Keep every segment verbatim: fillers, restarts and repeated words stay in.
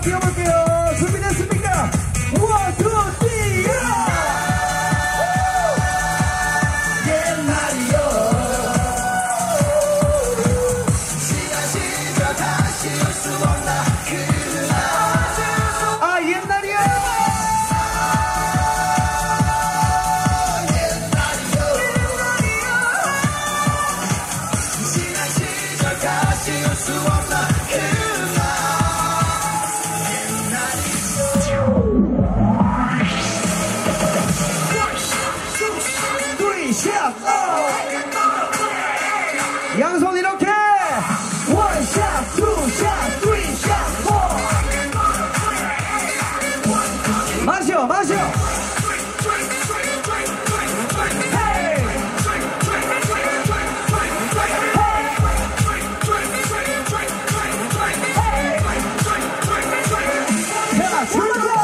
뛰어볼게요. 준비됐습니까? 원, 투, 쓰리, 옛날이요. 시간 시절 다시 올 수 없나 그날. 아, 옛날이요. 옛날이요. 시간 시절 다시 올 수 없나 그날. 양손 이렇게 원샷, 투샷, 쓰리샷, 포. 마셔 마셔. 자, 출발.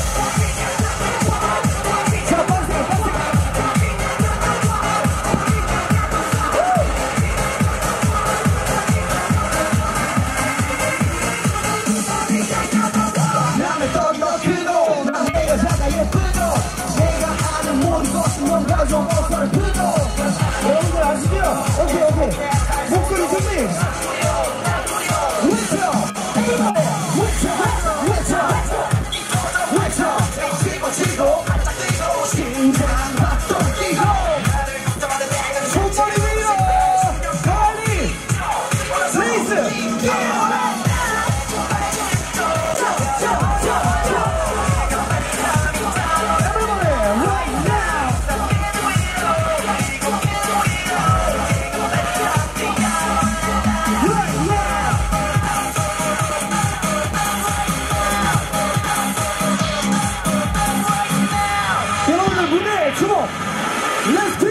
여러분들 아시죠? 오케이 오케이 목소리 준비. 외쳐 외쳐 외쳐 외쳐 치고 치고 심장 박동 뛰고 손머리 위로 빨리 레이스. 주목! Let's do